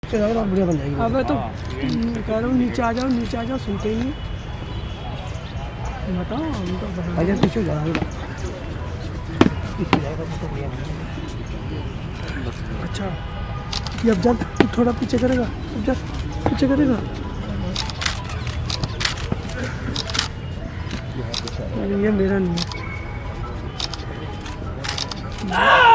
बढ़िया बन जाएगी। अब तो कह रहा हूँ नीचे आ जाओ, नीचे आ जाओ, सुनते ही नहीं। बताओ हम तो अजय पीछे जा रहा है। अच्छा ये अब जब तू थोड़ा पीछे करेगा, अब जब पीछे करेगा। ये मेरा नहीं है।